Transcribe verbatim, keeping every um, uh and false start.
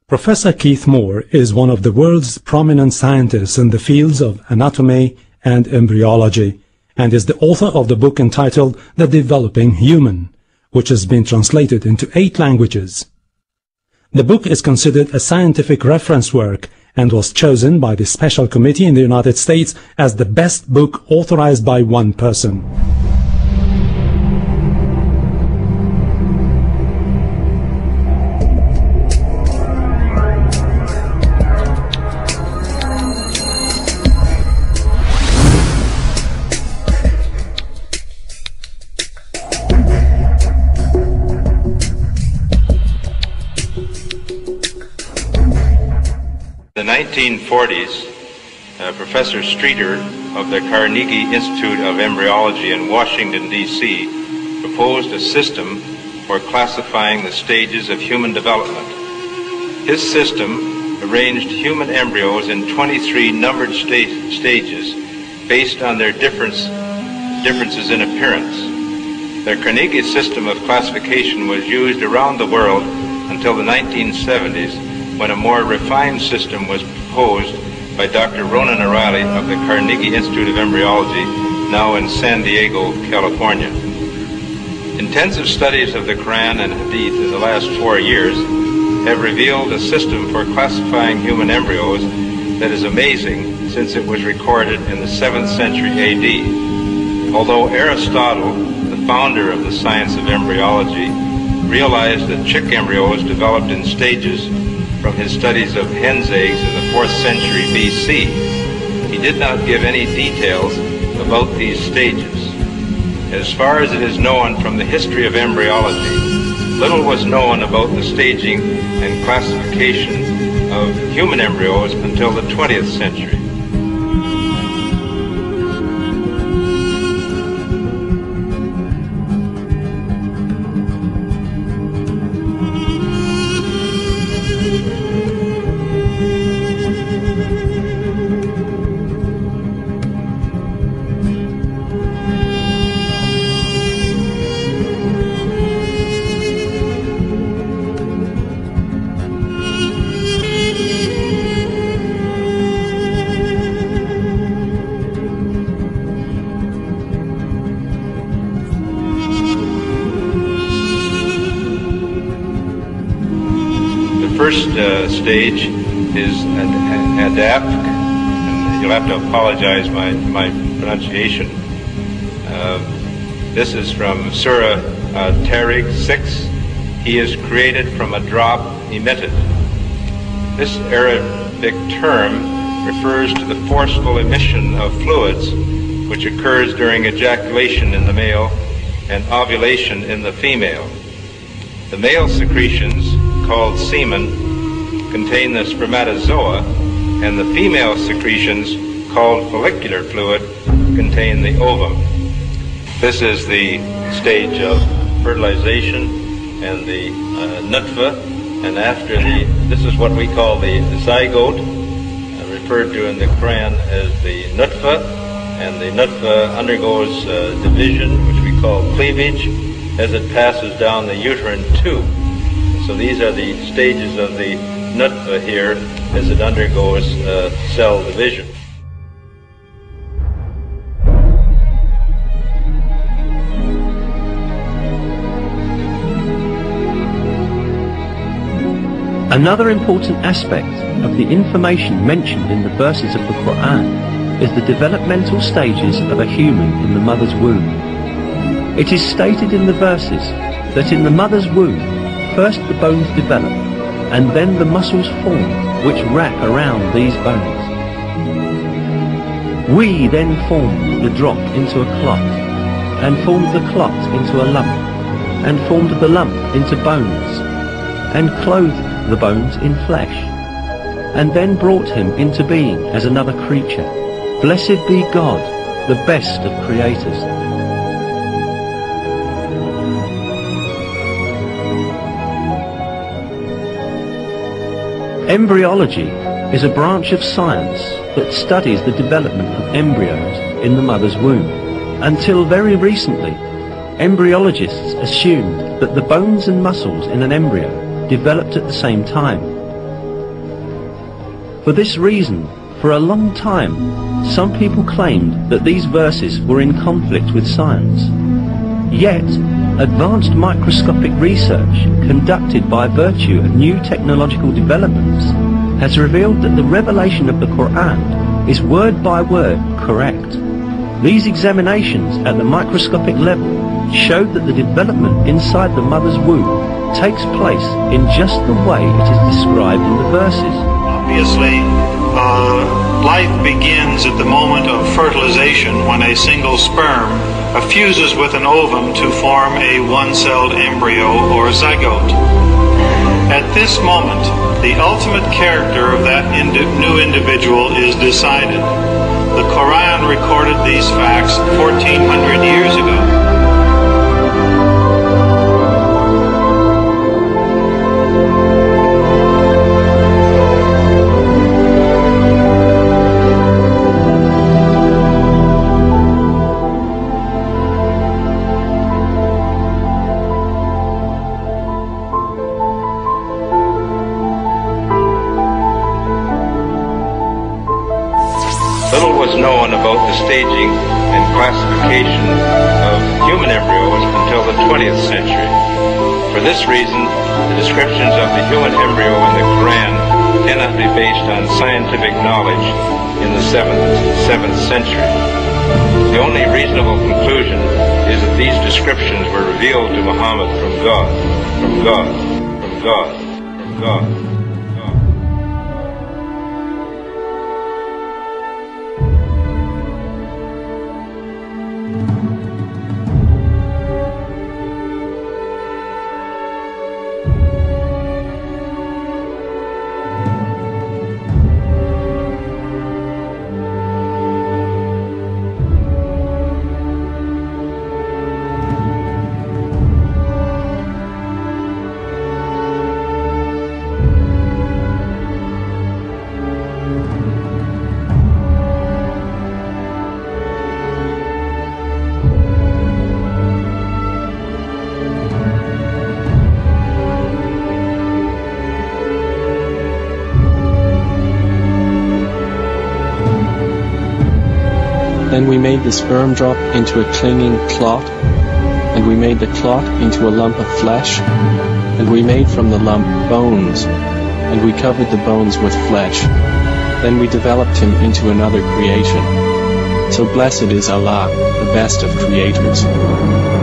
Professor Keith Moore is one of the world's prominent scientists in the fields of anatomy and embryology, and is the author of the book entitled The Developing Human, which has been translated into eight languages. The book is considered a scientific reference work and was chosen by the Special Committee in the United States as the best book authorized by one person. In the nineteen forties, uh, Professor Streeter of the Carnegie Institute of Embryology in Washington, D C proposed a system for classifying the stages of human development. His system arranged human embryos in twenty-three numbered sta stages based on their difference, differences in appearance. The Carnegie system of classification was used around the world until the nineteen seventies, when a more refined system was proposed by Doctor Ronan O'Reilly of the Carnegie Institute of Embryology, now in San Diego, California. Intensive studies of the Quran and Hadith in the last four years have revealed a system for classifying human embryos that is amazing, since it was recorded in the seventh century A D. Although Aristotle, the founder of the science of embryology, realized that chick embryos developed in stages from his studies of hen's eggs in the fourth century B C, he did not give any details about these stages. As far as it is known from the history of embryology, little was known about the staging and classification of human embryos until the twentieth century. The first uh, stage is ad adapt, and you'll have to apologize my my pronunciation. Uh, this is from Surah uh, Tariq six. He is created from a drop emitted. This Arabic term refers to the forceful emission of fluids which occurs during ejaculation in the male and ovulation in the female. The male secretions, called semen, contain the spermatozoa, and the female secretions, called follicular fluid, contain the ovum. This is the stage of fertilization and the uh, nutfa, and after the, this is what we call the zygote, uh, referred to in the Quran as the nutfa, and the nutfa undergoes uh, division, which we call cleavage, as it passes down the uterine tube. So these are the stages of the nutfa here as it undergoes uh, cell division. Another important aspect of the information mentioned in the verses of the Quran is the developmental stages of a human in the mother's womb. It is stated in the verses that in the mother's womb, first the bones develop, and then the muscles form which wrap around these bones. We then formed the drop into a clot, and formed the clot into a lump, and formed the lump into bones, and clothed the bones in flesh, and then brought him into being as another creature. Blessed be God, the best of creators. Embryology is a branch of science that studies the development of embryos in the mother's womb. Until very recently, embryologists assumed that the bones and muscles in an embryo developed at the same time. For this reason, for a long time, some people claimed that these verses were in conflict with science. Yet, advanced microscopic research conducted by virtue of new technological developments has revealed that the revelation of the Quran is word by word correct. These examinations at the microscopic level showed that the development inside the mother's womb takes place in just the way it is described in the verses. Obviously, uh, life begins at the moment of fertilization when a single sperm fuses with an ovum to form a one-celled embryo or zygote. At this moment, the ultimate character of that indi- new individual is decided. The Quran recorded these facts fourteen hundred years ago. Little was known about the staging and classification of human embryos until the twentieth century. For this reason, the descriptions of the human embryo in the Quran cannot be based on scientific knowledge in the seventh, seventh century. The only reasonable conclusion is that these descriptions were revealed to Muhammad from God, from God, from God, from God. Then we made the sperm drop into a clinging clot, and we made the clot into a lump of flesh, and we made from the lump bones, and we covered the bones with flesh. Then we developed him into another creation. So blessed is Allah, the best of creators.